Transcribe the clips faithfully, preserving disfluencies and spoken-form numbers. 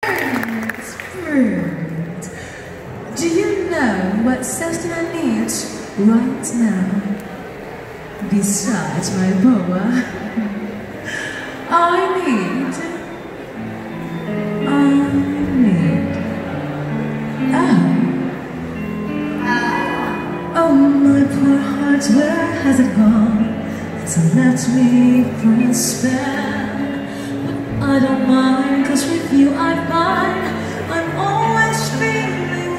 It's fruit. Do you know what Celestina needs right now? Besides my boa, I need, I need, oh, oh my poor heart, where has it gone? So left me for a spell, but I don't mind, cause with you I find I'm always feeling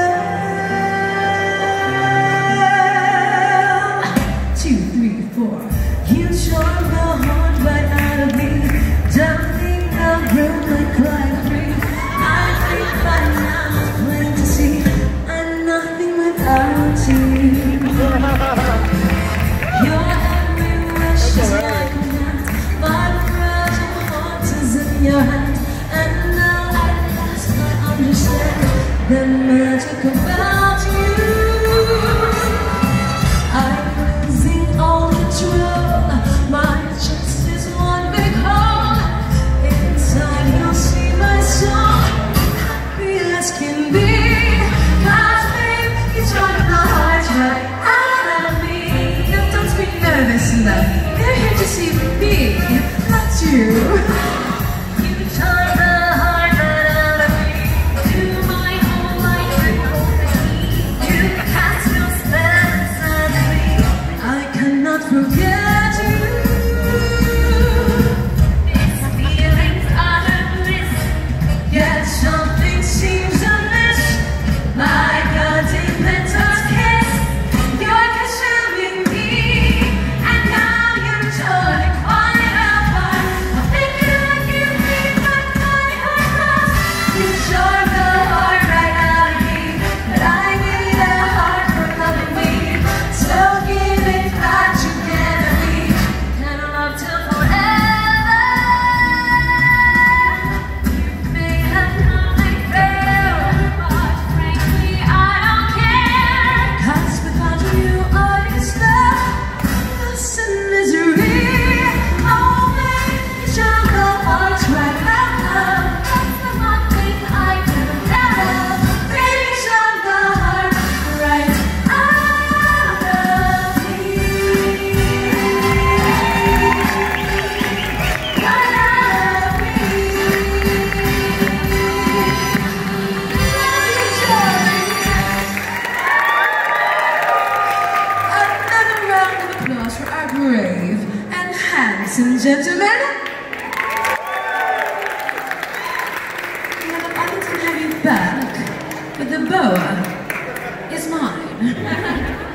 well. Two, three, four, you tore the heart right out of me, dumping the room like like free. I think by now it's plain to see I'm nothing without you. You're just like a mat, my fragile heart is in your hand, and now at last I understand the magic about you. I'm losing all control, my chest is one big hole. Inside you'll see my soul, happy as can be. Cause babe, you turned the heart right out of me. Now don't be nervous enough. They're here to see me, not you. You tore the heart right out of me. To my whole life, you cast your spell inside me. I cannot forget you. These feelings are a bliss, yet something seems amiss. Like a dementor's kiss, you're consuming me. Brave and handsome gentlemen. Yeah, but I can have you back, but the boa is mine.